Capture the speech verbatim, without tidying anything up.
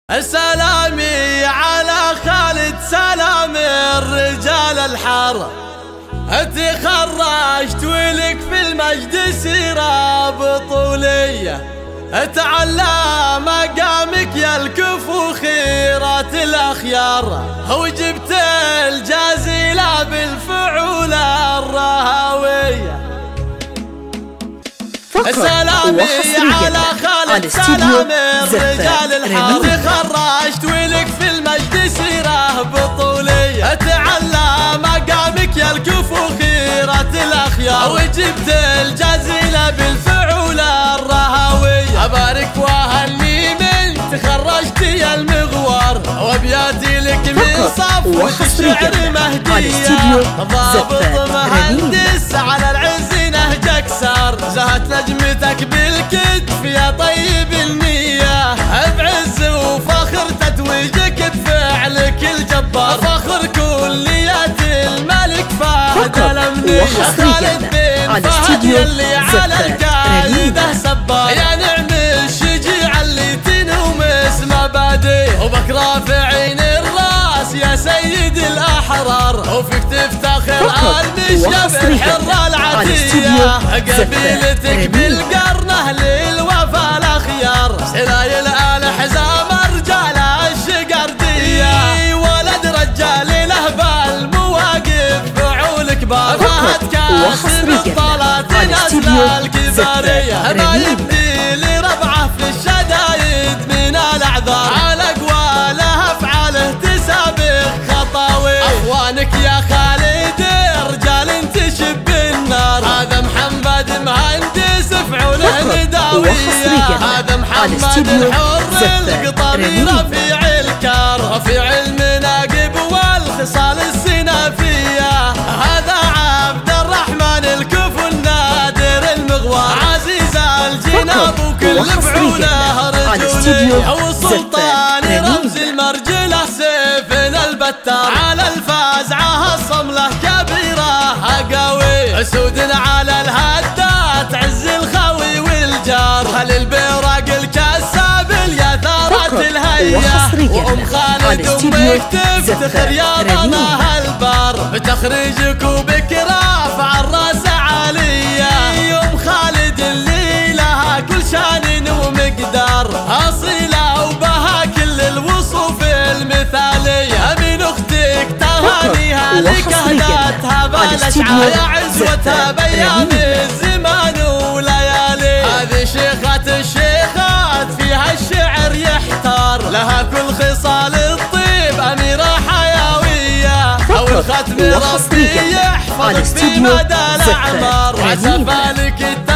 سلامي على خالد سلامي الرجال الحارة، تخرجت ولك في المجد سيرة بطولية، تعلى مقامك يا الكفو خيرات الأخيار، وجبت الجازلة بالفعولة الرهاوية. سلامي على خالد سلامي الرجال الحارة، تخرجت ولك في المجد سيرة بطولية، تعلى مقامك يا الكفو خيرات الأخيار، وجبت الجازلة بالفعولة الرهاوية. أبارك وأهني من تخرجت يا المغوار، وأبياتي لك من صفوة الشعر مهدية، ضابط مهندس على العز نهجك سار، زهت نجمتك بالكتف يا طيب النية، بعز وفخر تتويجك بفعلك الجبار، فخر كليات الملك فهد الأمنية، خالد بن فهد يلي على القاعدة سبار، يا نعم الشجيع اللي تنوم اسمه باديه، وبك رافعين الراس يا سيد الأحرار، وفيك تفتخر المشيب الحرة العتية، قبيلتك بالقرنه للوفا الأخيار، سلايل آل حزام رجال الشقردية، ولد رجال له بالمواقف فعول كبار، فهد كاسب الطلات نزل الكبارية، ما يبدي لربعه في الشدايد من الأعذار، على أقواله أفعاله تسابق خطاوي، أخوانك يا خالد رجال انتشب النار، هذا محمد مهندس فعوله نداوية، هذا محمد الحر القطري رفيع الكار، رفيع المناقب والخصال السنافية، هذا عبد الرحمن الكفو النادر المغوار، عزيز الجناب وكل فعوله رجولية، وسلطان رمز المرجله سيفنا البتار، على الفازعه الصمله كبيره قوي، اسود على الهدات عز الخوي والجار، هل البراق الكساب اليثارات الهيه، وام خالد امك تفتخر يا ضناها البار، بتخريجك وبك رافع الراس عاليه، ام خالد اللي لها كل شان ومقدار، اصيله وبها كل الوصوف المثاليه، من اختك تهانيها لك اهداتها بالاشعار، يا عزوتها بايام الزمان وليالي، هذه شيخة الشيخات فيها الشعر يحتار، لها كل خصال الطيب اميره حيويه، او الختم ربي يحفظك في مدى الاعمار، عسى فالك